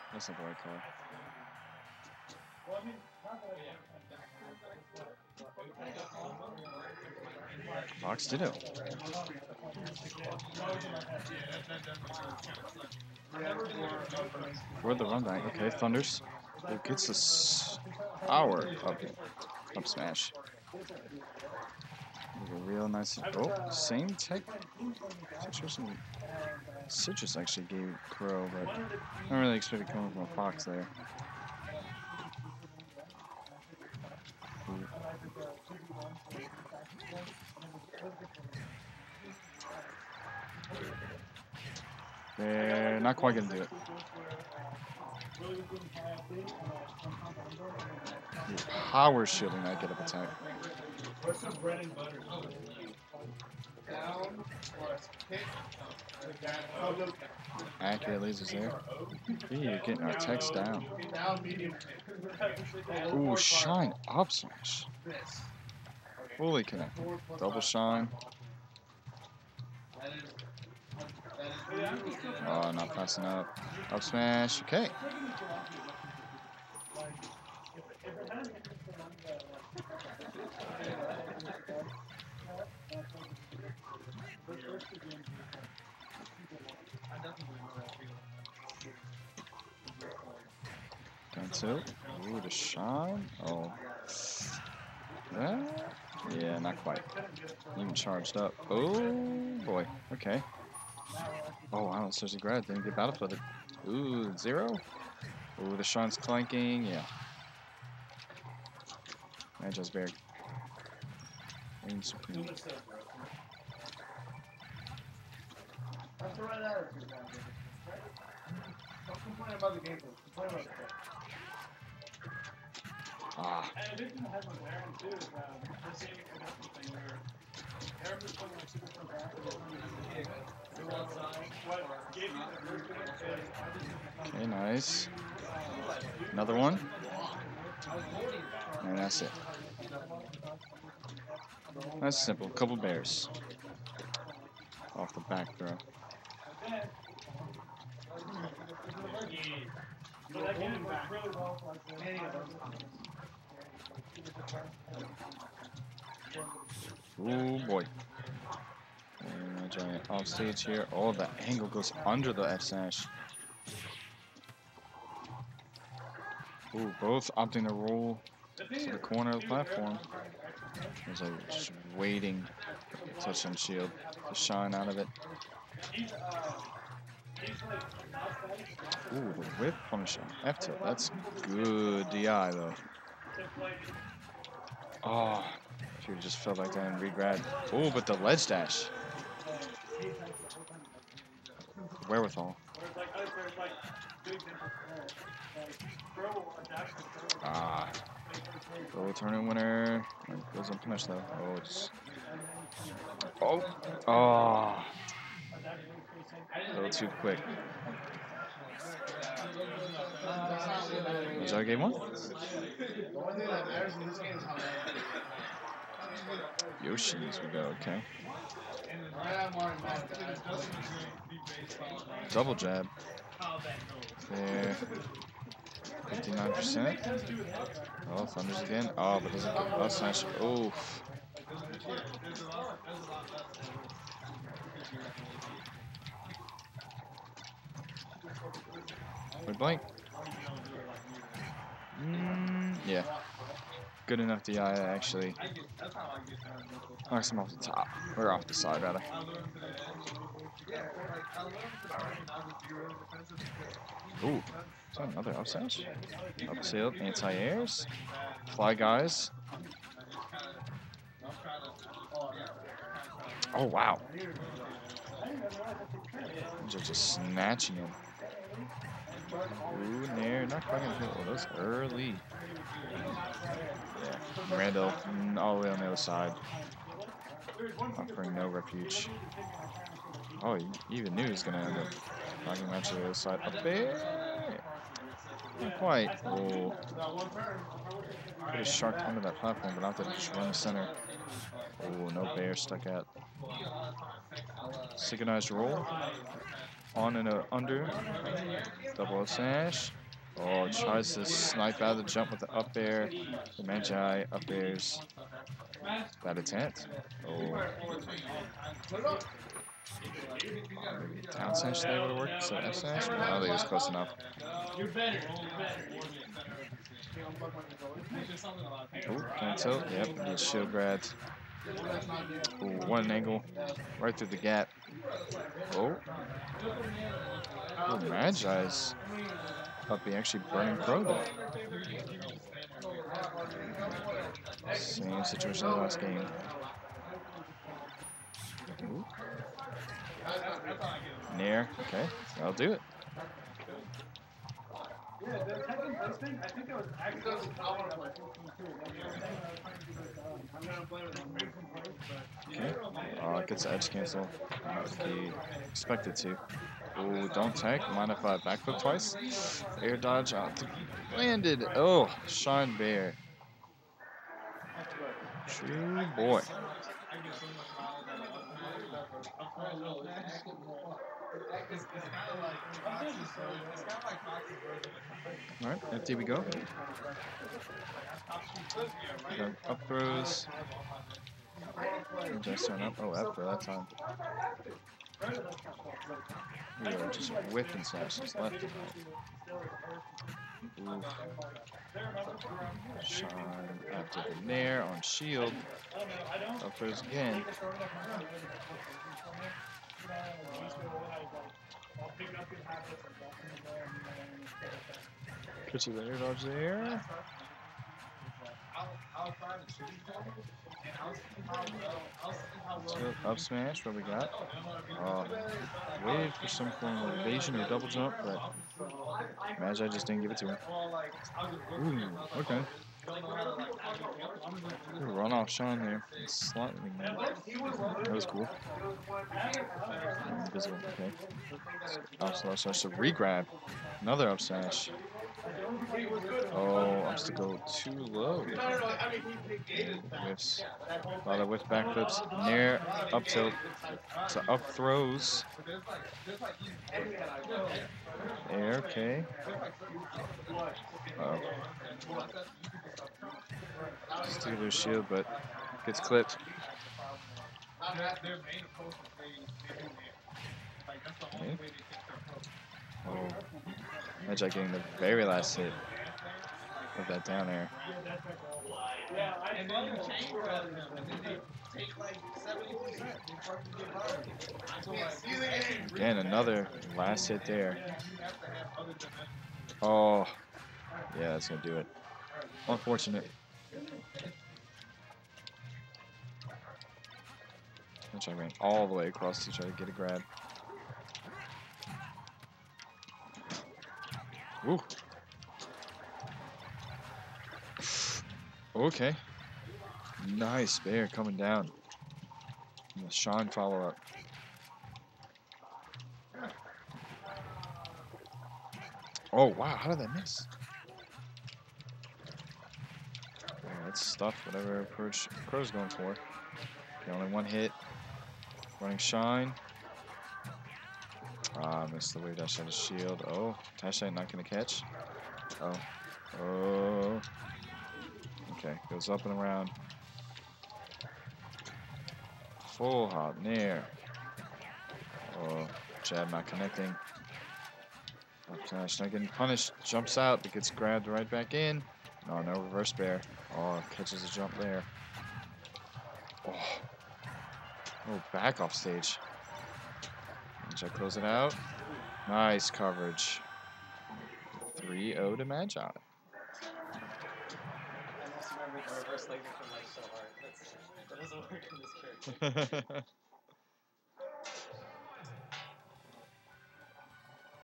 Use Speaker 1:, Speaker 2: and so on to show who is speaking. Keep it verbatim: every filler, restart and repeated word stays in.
Speaker 1: That's not the right call. Fox Ditto. For the run back. Okay, Thunders. Who gets this hour up, up smash? With a real nice. Oh, same tech situation. Citrus actually gave Crow, but I don't really expect it coming from a Fox there. Ooh. They're not quite gonna do it. Ooh, power shielding that get up attack. Accurate lasers there. Yeah, you're getting our text down. Ooh, shine up smash. Fully connect. Double shine. Oh, not passing up. Up smash. Okay. Cancel. Ooh, the shine. Oh. That? Yeah, not quite. Even charged up. Oh, boy. Okay. Oh, wow. There's a grad. Didn't get battle flooded. Ooh, zero. Ooh, the shine's clanking. Yeah. Magi's very. Reign supreme.
Speaker 2: That's the right attitude, man. Don't complain about the gameplay. Complain about the play.
Speaker 1: Ah.
Speaker 2: And the victim has a Baron too. Is, um, the same thing where Aaron was playing like super from back. What gave me the first is
Speaker 1: Okay, nice. Another one. And that's it. That's simple. Couple bears. Off the back throw. Oh boy. And a giant off stage here. Oh, the angle goes under the F smash. Ooh, both opting to roll to the corner of the platform. There's a just waiting touch and shield to shine out of it. Ooh, the whip punishing. F tilt. That's good D I though. Oh, if you just fell back down and re-grab. Oh, but the ledge dash. Wherewithal. Ah. Go tournament winner. Goes unpunished though. Oh, it's. Oh. Oh. A little too quick. Was that game one? Yoshi's we go, okay. Double jab. There. fifty-nine percent. Oh, Thunders again. Oh, but doesn't get up smash. Oof. Wait, blank. Mm, yeah. Good enough D I actually knocks him off the top. Or off the side, rather. Ooh. Is that another up smash? Up tilt, anti-airs. Fly guys. Oh, wow. These are just snatching him. Ooh, nair. Not quite gonna hit. Oh, those early. Yeah. Randall mm, all the way on the other side. Offering no refuge. Oh, he even knew he was gonna end up knocking him out to the other side. Up there. Not quite. Oh. Could have sharked under that platform, but opted to just run the center. Oh, no bear stuck at. Synchronized roll. On and a under. Double smash. Oh, tries to snipe out of the jump with the up air. The Magi up airs. That attempt. Oh. Maybe down smash there would have worked instead of F smash, but I don't think it was close enough. Ooh, can I tilt? Yep, he gets shield grabbed. Ooh, one angle. Right through the gap. Oh. Oh, Magi's up be actually burning Crow there. Same situation as last game. Ooh. Nair, okay, that'll do it. Okay, uh, it gets the edge cancel. Uh, he expected to. Oh, don't tank. Mind if I backflip twice? Air dodge out. Landed. Oh, Sean Bear. True boy. All right, F D we go. Up throws. Just turn up. Oh, F for that time. We are just whipping smashes left and right. Oof. Shine after the nair on shield. Up throws again. Catches the air dodge there. So up smash, what we got? Uh, waited for some form of evasion or double jump, but Magi just didn't give it to him. Ooh, okay. Run off Sean there. Slightly. That was cool. Invisible, okay. Up smash, so re-grab. Another up smash. Oh, ups to go too low. Whiffs. A lot of whiff backflips. Nair, up tilt. So up throws. Air, okay. Uh oh. Just to lose shield, but gets clipped. Okay. Oh. Magi getting the very last hit of that down air. Again, another last hit there. Oh, yeah, that's gonna do it. Unfortunate. Magi ran all the way across to try to get a grab. Ooh. Okay. Nice bear coming down. And the Sean follow up. Oh wow, how did that miss? Yeah, that's stuff, whatever approach Crow's going for. Okay, only one hit. Running Shine. Ah, missed the wave dash out of shield. Oh, Tashite not gonna catch. Oh. Oh. Okay, goes up and around. Full hop near. Oh, jab not connecting. Up smash not getting punished. Jumps out, but gets grabbed right back in. No, no reverse bear. Oh, catches a jump there. Oh, oh back off stage. Magi close it out. Nice coverage. three oh to Magi.
Speaker 3: I must remember the reverse leg from like so hard. That's, that doesn't work in this character.